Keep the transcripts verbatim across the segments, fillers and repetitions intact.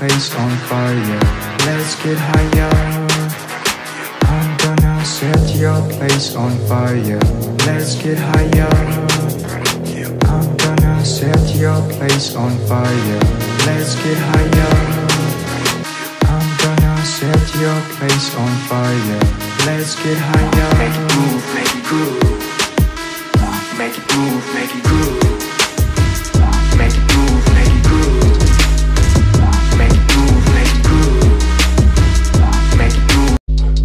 place on fire. Let's get higher. I'm gonna set your place on fire. Let's get higher. I'm gonna set your place on fire. Let's get higher. I'm gonna set your place on fire. Let's get higher. Make it move, make it groove. Make it move, make it groove. Make it move, make it groove. Make it move, make it groove. Make it move.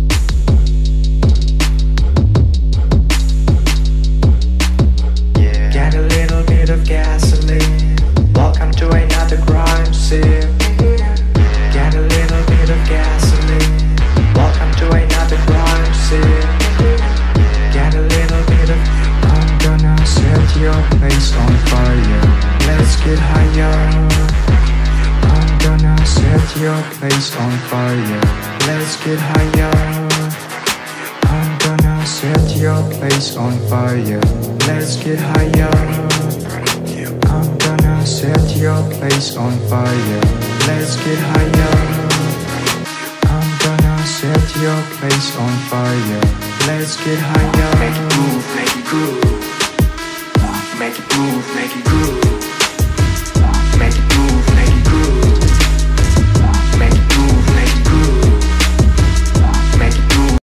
Yeah. Get a little bit of gasoline. Welcome to another crime scene. Get a little bit of gasoline. Welcome to another crime scene. Get a little bit of. I'm gonna set your place on fire. Let's get higher. I'm gonna set your place on fire. Let's get higher. I'm gonna set your place on fire. Let's get higher. I'm gonna set your place on fire. Let's get higher. I'm gonna set your place on fire. Let's get higher. Make it move, make it groove. Make it move, make it groove.